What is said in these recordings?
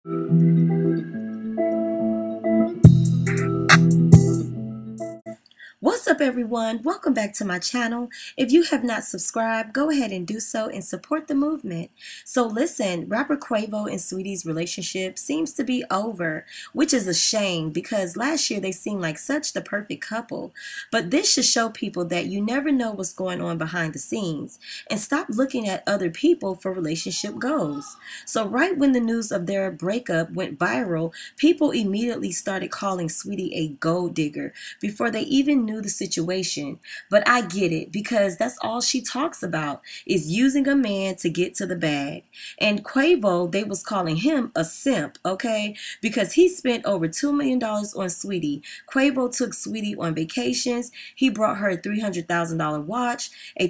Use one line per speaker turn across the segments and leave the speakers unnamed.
What's up, everyone? Welcome back to my channel. If you have not subscribed, go ahead and do so and support the movement. So listen, rapper Quavo and Saweetie's relationship seems to be over, which is a shame because last year they seemed like such the perfect couple. But this should show people that you never know what's going on behind the scenes and stop looking at other people for relationship goals. So right when the news of their breakup went viral, people immediately started calling Saweetie a gold digger before they even knew the situation. But I get it because that's all she talks about is using a man to get to the bag. And Quavo, they was calling him a simp, okay? Because he spent over $2 million on Saweetie. Quavo took Saweetie on vacations. He brought her a $300,000 watch, a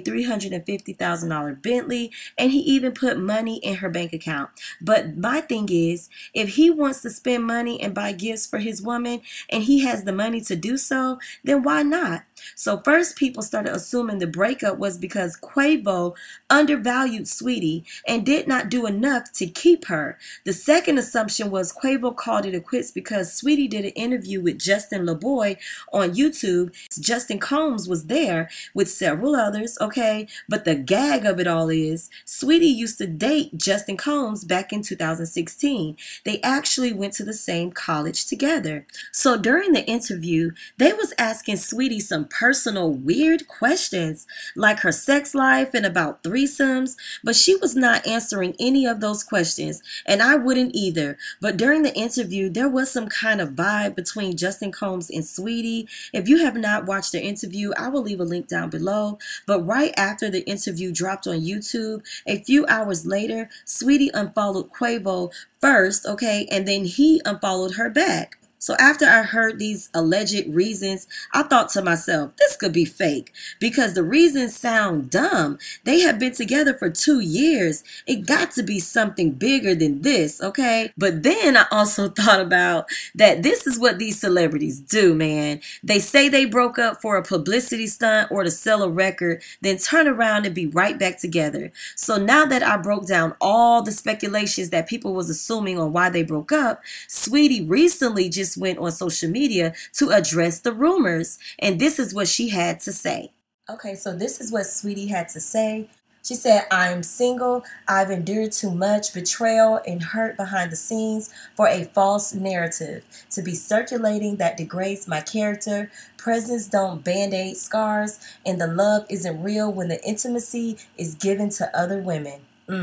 $350,000 Bentley, and he even put money in her bank account. But my thing is, if he wants to spend money and buy gifts for his woman and he has the money to do so, then why not? So first people started assuming the breakup was because Quavo undervalued Saweetie and did not do enough to keep her. The second assumption was Quavo called it a quits because Saweetie did an interview with Justin LaBoy on YouTube. Justin Combs was there with several others, okay? But the gag of it all is Saweetie used to date Justin Combs back in 2016. They actually went to the same college together. So during the interview, they was asking Saweetie some personal weird questions like her sex life and about threesomes, but she was not answering any of those questions, and I wouldn't either. But during the interview, there was some kind of vibe between Justin Combs and Saweetie. If you have not watched the interview, I will leave a link down below. But right after the interview dropped on YouTube, a few hours later, Saweetie unfollowed Quavo first, okay, and then he unfollowed her back. So after I heard these alleged reasons, I thought to myself, this could be fake because the reasons sound dumb. They have been together for 2 years. It got to be something bigger than this, okay? But then I also thought about that this is what these celebrities do, man. They say they broke up for a publicity stunt or to sell a record, then turn around and be right back together. So now that I broke down all the speculations that people was assuming on why they broke up, Saweetie recently just went on social media to address the rumors, and this is what she had to say. Okay, so this is what Saweetie had to say. She said, "I'm single. I've endured too much betrayal and hurt behind the scenes for a false narrative to be circulating that degrades my character. Presents don't band-aid scars, and the love isn't real when the intimacy is given to other women."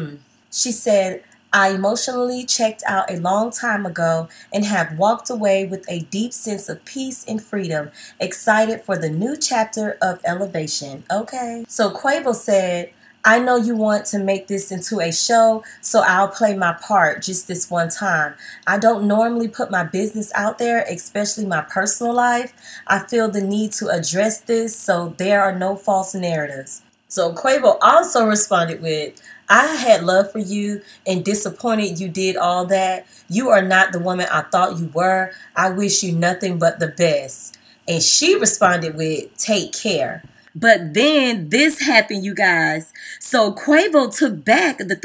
She said, "I emotionally checked out a long time ago and have walked away with a deep sense of peace and freedom, excited for the new chapter of elevation." Okay. So Quavo said, "I know you want to make this into a show, so I'll play my part just this one time. I don't normally put my business out there, especially my personal life. I feel the need to address this so there are no false narratives." So Quavo also responded with, "I had love for you and disappointed you did all that. You are not the woman I thought you were. I wish you nothing but the best." And she responded with, "Take care." But then this happened, you guys. So Quavo took back the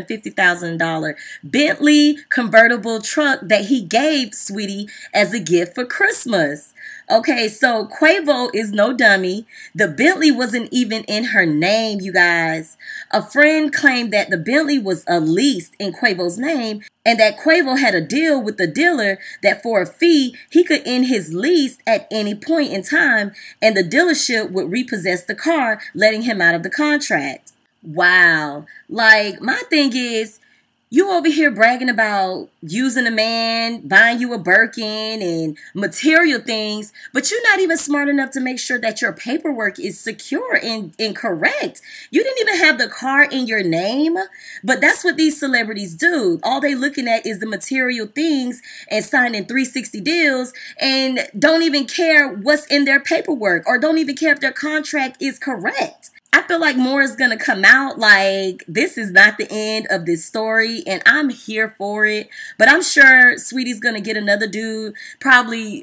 $350,000 Bentley convertible truck that he gave Saweetie as a gift for Christmas. Okay, so Quavo is no dummy. The Bentley wasn't even in her name, you guys. A friend claimed that the Bentley was leased in Quavo's name and that Quavo had a deal with the dealer that for a fee, he could end his lease at any point in time and the dealership would repossess the car, letting him out of the contract. Wow. Like, my thing is, you over here bragging about using a man, buying you a Birkin and material things, but you're not even smart enough to make sure that your paperwork is secure and correct. You didn't even have the car in your name, but that's what these celebrities do. All they looking at is the material things and signing 360 deals and don't even care what's in their paperwork or don't even care if their contract is correct. I feel like more is going to come out. Like, this is not the end of this story, and I'm here for it. But I'm sure Saweetie's going to get another dude, probably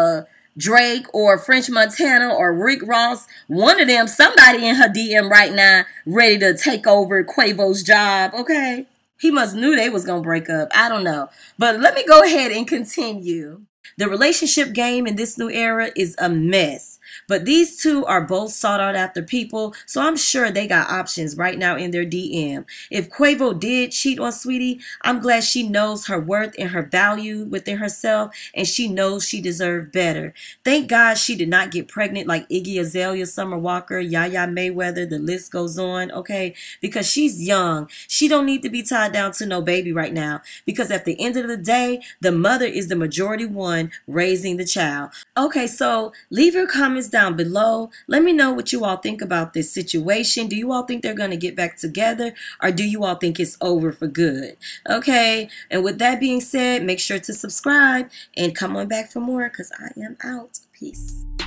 Drake or French Montana or Rick Ross. One of them, somebody in her DM right now, ready to take over Quavo's job, okay? He must knew they was gonna break up. I don't know. But let me go ahead and continue. The relationship game in this new era is a mess. But these two are both sought out after people, so I'm sure they got options right now in their DM. If Quavo did cheat on Sweetie, I'm glad she knows her worth and her value within herself, and she knows she deserved better. Thank God she did not get pregnant like Iggy Azalea, Summer Walker, Yaya Mayweather, the list goes on, okay? Because she's young. She don't need to be tied down to no baby right now, because at the end of the day, the mother is the majority one raising the child. Okay, so leave your comments down below. Let me know what you all think about this situation. Do you all think they're going to get back together, or do you all think it's over for good? Okay, and with that being said, make sure to subscribe and come on back for more, because I am out. Peace.